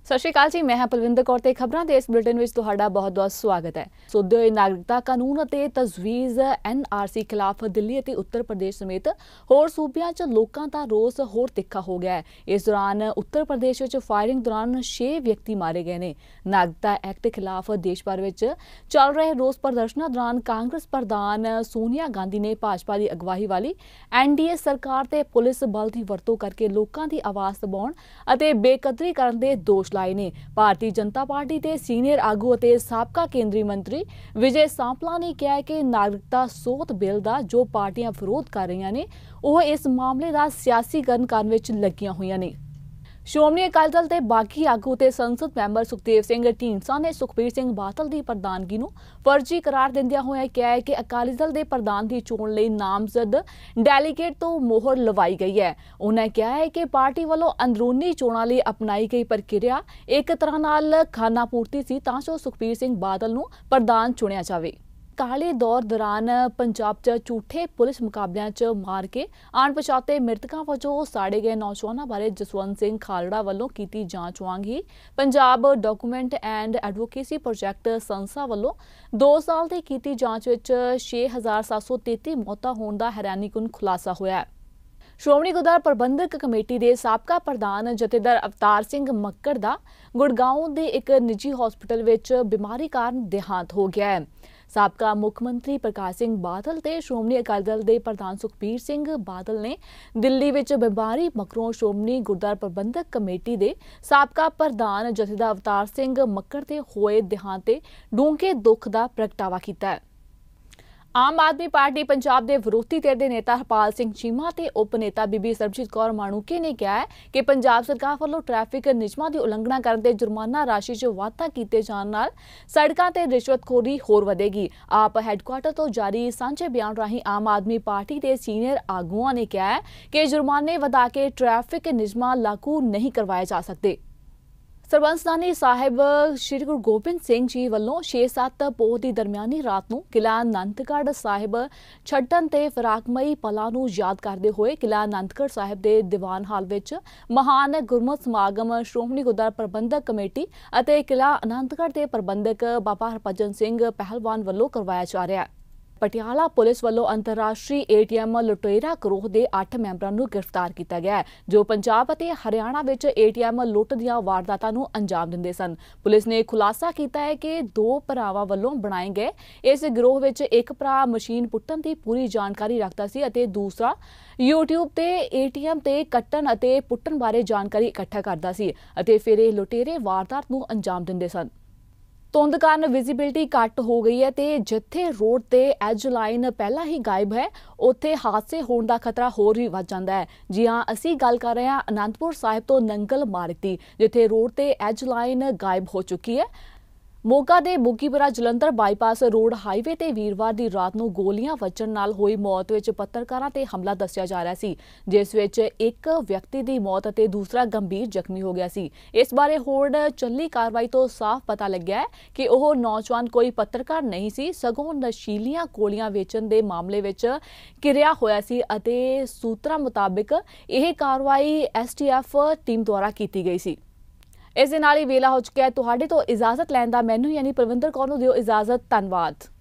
सत श्री अकाल जी, मैं हाँ पलविंदर कौर ते खबरां दे इस बुलेटिन विच तुहाडा बहुत-बहुत स्वागत है। सुधे होए नागरिकता कानून ਅਤੇ तजवीज़ NRC खिलाफ दिल्ली ਅਤੇ उत्तर प्रदेश समेत होर सूबियां च लोकां दा रोस होर तिखा हो गया है। इस दौरान उत्तर प्रदेश विच फायरिंग दौरान 6 व्यक्ति मारे गए ने। नागरिकता एक्ट खिलाफ देश भर विच चल रहे रोस प्रदर्शनां दौरान कांग्रेस प्रधान सोनिया गांधी ने भाजपा की अगवाई वाली NDA सरकार ते पुलिस बल की वरतों करके लोकां दी आवाज़ दबाउण ਅਤੇ बेकदरी करन दे दोष लाए ने। भारतीय जनता पार्टी के सीनियर आगू ਅਤੇ ਸਾਬਕਾ केंद्रीय मंत्री विजय सांपला ने कहा कि नागरिकता सोध बिल का जो पार्टियां विरोध कर रही ने वह इस मामले का सियासीकरण करने विच लगियां हुई ने। श्रोमणी अकाली दल के बागी आगू ते संसद मैंबर सुखदेव सिंह ढींडसा ने सुखबीर सिंह बादल की प्रधानगी नूं फर्जी करार दिंदियां होया कहा है कि अकाली दल के प्रधान की चोण लई नामजद डेलीगेट तो मोहर लवाई गई है। उन्होंने कहा है कि पार्टी वालों अंदरूनी चोणां लई अपनाई गई प्रक्रिया एक तरह नाल खानापूर्ति सी तां जो सुखबीर सिंह बादल नूं प्रधान चुनिया जावे। काले दौर दौरान पंजाब च झूठे पुलिस मुकाबलियां च मार के अणपछाते मृतकों वजों साड़े गए नौजवानों बारे जसवंत सिंह खालड़ा वालों की जांच वांग ही Punjab document and advocacy project संस्था वालों 2 साल की कीती जांच विच 6733 मौतां होण दा हैरानीकुन खुलासा होया है। श्रोमणी गुरुद्वारा प्रबंधक कमेटी के साबका प्रधान जथेदार अवतार सिंह मक्कड़ का गुड़गांव के एक निजी हॉस्पिटल विच बीमारी कारण देहांत हो गया है। साबका मुख्यमंत्री प्रकाश सिंह बादल ते श्रोमणी अकाली दल के प्रधान सुखबीर सिंह बादल ने दिल्ली विच बीमारी मगरों श्रोमणी गुरुद्वारा प्रबंधक कमेटी के साबका प्रधान जथेदार अवतार सिंह मक्कड़ ते होए देहांत ते डूंघे दुख का प्रगटावा किया है। आम आदमी पार्टी पंजाब के विरोधी धिर के नेता हरपाल सिंह चीमा ते उप नेता बीबी सरबजीत कौर माणूके ने कहा है कि पंजाब सरकार वालों ट्रैफिक नियमां की उलंघना करन ते जुर्माना राशि च वाधा किए जाने नाल सड़कों ते रिश्वतखोरी होर वधेगी। आप हैडकुआटर तो जारी सांझे बयान राही आम आदमी पार्टी के सीनियर आगुआं ने कहा है कि जुर्माने वधा के ट्रैफिक नियमां लागू नहीं करवाए जा सकते। सरबंसदानी साहिब श्री गुरु गोबिंद सिंह जी वालों 6-7 पोह की दरमियानी रात नूं किला आनंदगढ़ साहिब छड्डण ते फिराकमई पलां नूं याद करते हुए किला आनंदगढ़ साहिब के दीवान हाल विच महान गुरमत समागम श्रोमणी गुरुद्वारा प्रबंधक कमेटी और किला आनंदगढ़ के प्रबंधक बाबा हरभजन सिंह पहलवान वालों करवाया जा रहा है। पटियाला पुलिस वालों अंतरराष्ट्रीय ATM लुटेरा गिरोह के 8 मैंबरों को गिरफ्तार किया गया है जो पंजाब और हरियाणा में ATM लुट दी वारदातां नूं अंजाम दिंदे सन। पुलिस ने खुलासा किया है कि 2 भरावां वालों बनाए गए इस गिरोह में एक भरा मशीन पुट्टण की पूरी जानकारी रखता सी अते दूसरा YouTube ते ATM ते कट्टण अते पुट्टण बारे जानकारी इकट्ठा करता सी अते फिर ये लुटेरे वारदात नूं अंजाम दिंदे सन। धुंध कारण विजिबिलिटी घट हो गई है ते जिथे रोड ते एज लाइन पहला ही गायब है उत्थे हादसे होने का खतरा होर भी वध जाता है। जी हाँ, असी गल कर रहे हैं आनंदपुर साहिब तो नंगल मार्ग की जिथे रोड ते एज लाइन गायब हो चुकी है। मोगा के Buggipura Jalandhar bypass road highway ते वीरवार की रात नूं गोलियां वजन नाल होई मौत विच पत्रकारां ते हमला दस्सिया जा रहा सी जिस विच एक व्यक्ति की मौत अते दूसरा गंभीर जख्मी हो गया सी। इस बारे होर चली कार्रवाई तो साफ पता लग्या है कि वह नौजवान कोई पत्रकार नहीं सी सगों नशीलियां गोलियां वेचण के मामले विच घिरिया होया सी अते सूत्रां मुताबिक यह कार्रवाई STF टीम द्वारा की गई सी। इस दे नाल ही वेला हो चुका है तुहाडे तो इजाजत लैण दा। मैनूं यानी पलविंदर कौर नूं दिओ इजाजत। धन्नवाद।